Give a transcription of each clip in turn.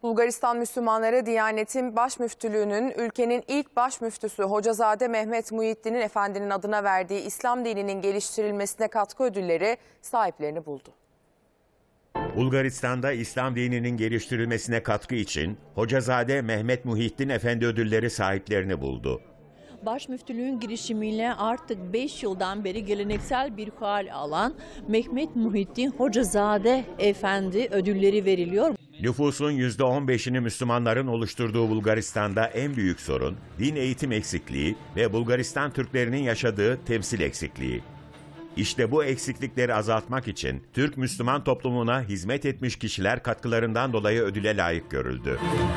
Bulgaristan Müslümanları Diyanet'in Başmüftülüğü'nün ülkenin ilk başmüftüsü Hocazade Mehmet Muhittin Efendi'nin adına verdiği İslam dininin geliştirilmesine katkı ödülleri sahiplerini buldu. Bulgaristan'da İslam dininin geliştirilmesine katkı için Hocazade Mehmet Muhittin Efendi ödülleri sahiplerini buldu. Başmüftülüğün girişimiyle artık 5 yıldan beri geleneksel bir hal alan Mehmet Muhittin Hocazade Efendi ödülleri veriliyor. Nüfusun %15'ini Müslümanların oluşturduğu Bulgaristan'da en büyük sorun din eğitim eksikliği ve Bulgaristan Türklerinin yaşadığı temsil eksikliği. İşte bu eksiklikleri azaltmak için Türk Müslüman toplumuna hizmet etmiş kişiler katkılarından dolayı ödüle layık görüldü.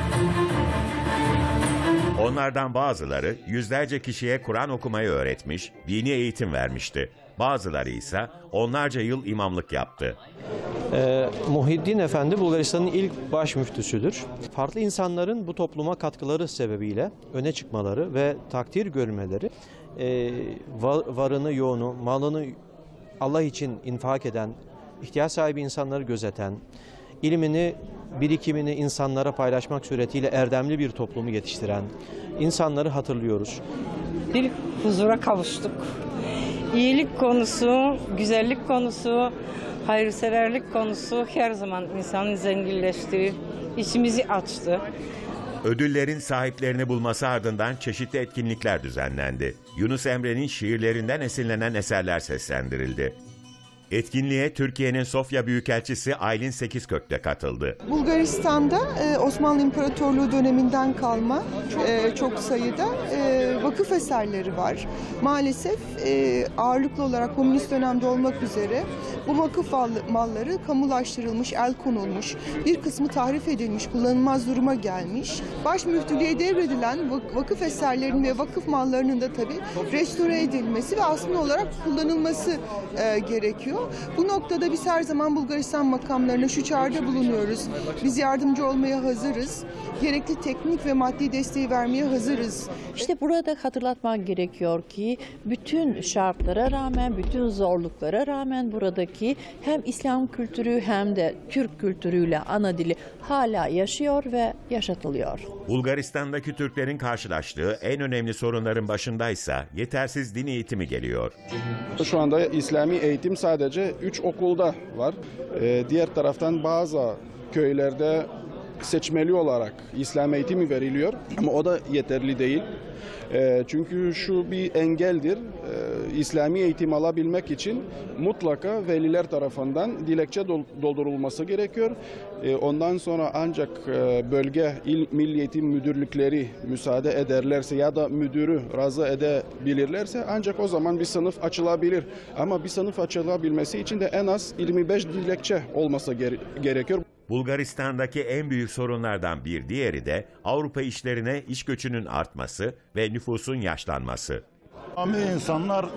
Onlardan bazıları yüzlerce kişiye Kur'an okumayı öğretmiş, dini eğitim vermişti. Bazıları ise onlarca yıl imamlık yaptı. Muhittin Efendi Bulgaristan'ın ilk baş müftüsüdür. Farklı insanların bu topluma katkıları sebebiyle öne çıkmaları ve takdir görmeleri, varını yoğunu, malını Allah için infak eden, ihtiyaç sahibi insanları gözeten, ilmini, birikimini insanlara paylaşmak suretiyle erdemli bir toplumu yetiştiren insanları hatırlıyoruz. Bir huzura kavuştuk. İyilik konusu, güzellik konusu, hayırseverlik konusu her zaman insanı zenginleştirir, içimizi açtı. Ödüllerin sahiplerini bulması ardından çeşitli etkinlikler düzenlendi. Yunus Emre'nin şiirlerinden esinlenen eserler seslendirildi. Etkinliğe Türkiye'nin Sofya Büyükelçisi Aylin Sekizkök de katıldı. Bulgaristan'da Osmanlı İmparatorluğu döneminden kalma çok sayıda vakıf eserleri var. Maalesef ağırlıklı olarak komünist dönemde olmak üzere bu vakıf malları kamulaştırılmış, el konulmuş, bir kısmı tahrif edilmiş, kullanılmaz duruma gelmiş. Başmüftülüğe devredilen vakıf eserlerinin ve vakıf mallarının da tabii restore edilmesi ve aslında olarak kullanılması gerekiyor. Bu noktada biz her zaman Bulgaristan makamlarına şu çağrıda bulunuyoruz. Biz yardımcı olmaya hazırız. Gerekli teknik ve maddi desteği vermeye hazırız. İşte burada hatırlatmak gerekiyor ki bütün şartlara rağmen, bütün zorluklara rağmen buradaki hem İslam kültürü hem de Türk kültürüyle ana dili hala yaşıyor ve yaşatılıyor. Bulgaristan'daki Türklerin karşılaştığı en önemli sorunların başındaysa yetersiz din eğitimi geliyor. Şu anda İslami eğitim sadece 3 okulda var. Diğer taraftan bazı köylerde seçmeli olarak İslam eğitimi veriliyor ama o da yeterli değil. Çünkü şu bir engeldir. İslami eğitim alabilmek için mutlaka veliler tarafından dilekçe doldurulması gerekiyor. Ondan sonra ancak bölge il milli eğitim müdürlükleri müsaade ederlerse ya da müdürü razı edebilirlerse ancak o zaman bir sınıf açılabilir. Ama bir sınıf açılabilmesi için de en az 25 dilekçe olması gerekiyor. Bulgaristan'daki en büyük sorunlardan bir diğeri de Avrupa işlerine iş göçünün artması ve nüfusun yaşlanması. İnsanlar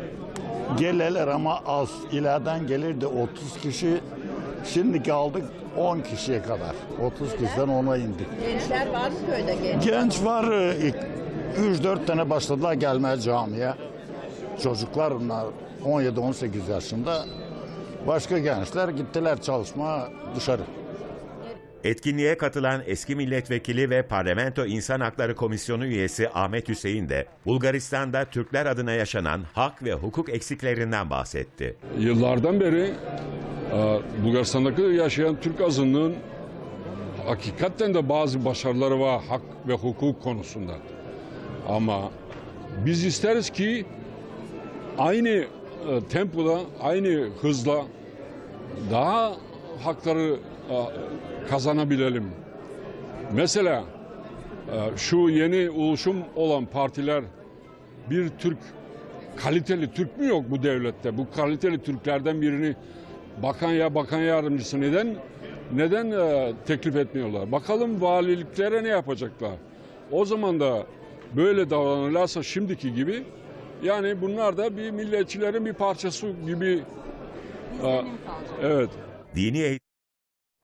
gelirler ama az. İleriden gelirdi 30 kişi. Şimdi aldık 10 kişiye kadar. 30 kişiden 10'a indik. Gençler var mı köyde genç? Genç var. 3-4 tane başladılar gelmeye camiye. Çocuklar onlar 17-18 yaşında. Başka gençler gittiler çalışmaya dışarı. Etkinliğe katılan eski milletvekili ve Parlamento İnsan Hakları Komisyonu üyesi Ahmet Hüseyin de Bulgaristan'da Türkler adına yaşanan hak ve hukuk eksiklerinden bahsetti. Yıllardan beri Bulgaristan'daki yaşayan Türk azınlığın hakikaten de bazı başarıları var hak ve hukuk konusunda. Ama biz isteriz ki aynı tempoda, aynı hızla daha hakları kazanabilelim. Mesela şu yeni oluşum olan partiler bir Türk, kaliteli Türk mü yok bu devlette? Bu kaliteli Türklerden birini bakan yardımcısı neden teklif etmiyorlar? Bakalım valiliklere ne yapacaklar? O zaman da böyle davranırlarsa şimdiki gibi yani bunlar da bir milliyetçilerin bir parçası gibi. Evet. Dini